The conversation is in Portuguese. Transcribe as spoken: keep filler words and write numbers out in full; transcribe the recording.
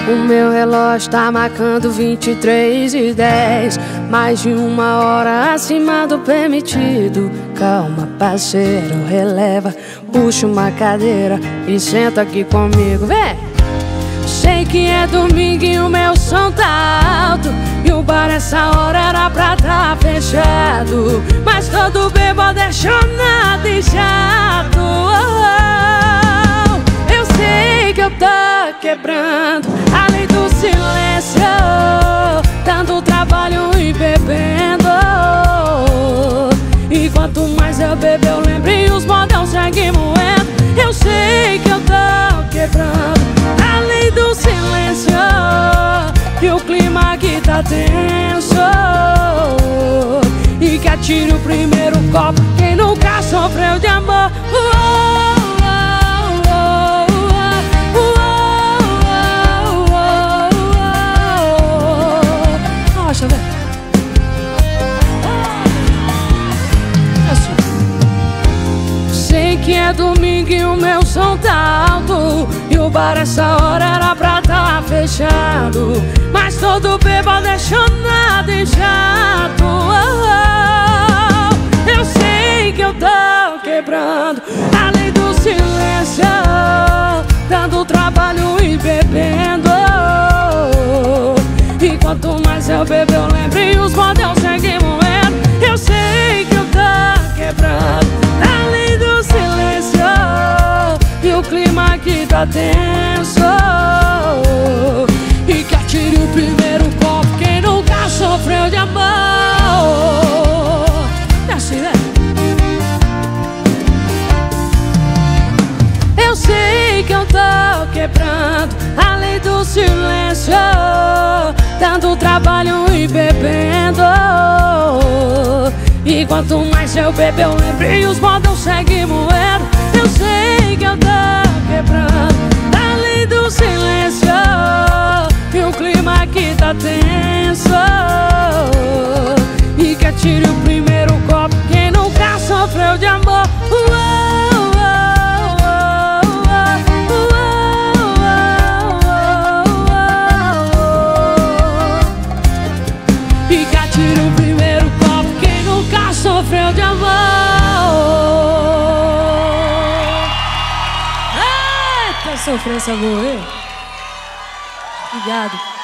O meu relógio tá marcando vinte e três e dez, mais de uma hora acima do permitido. Calma, parceiro, releva, puxa uma cadeira e senta aqui comigo, vem! Sei que é domingo e o meu som tá alto, e o bar essa hora era pra tá fechado, mas todo bêbado é chonado e chato. Oh, oh. Eu sei que eu tô quebrando a lei do silêncio, dando trabalho e bebendo. E quanto mais eu bebo eu lembro e os modão seguem moendo. Eu sei que eu tô quebrando a lei do silêncio, e o clima aqui tá tenso, e que atire o primeiro copo quem nunca sofreu de amor. Nossa, velho. Sei que é domingo e o meu som tá alto, e o bar essa hora era pra tá fechado, mas todo bêbado é chonado e chato. Oh, oh. Eu sei que eu tô quebrando a lei do silêncio, dando trabalho e bebendo. E quanto mais eu bebo eu lembro e os modão seguem moendo. Eu sei que eu tô quebrando a lei do silêncio, e o clima aqui tá tenso, e que atire o primeiro copo quem nunca sofreu de amor. É assim, né? Eu sei que eu tô quebrando a lei do silêncio, dando trabalho e bebendo. E quanto mais eu bebo eu lembro e os modão seguem moendo. Eu sei que eu tô quebrando a lei do silêncio, e o clima aqui tá tenso, e que atire o primeiro copo quem nunca sofreu de amor. E que atire o primeiro copo quem nunca sofreu de amor. Eita, sofrência boa, hein? Obrigado.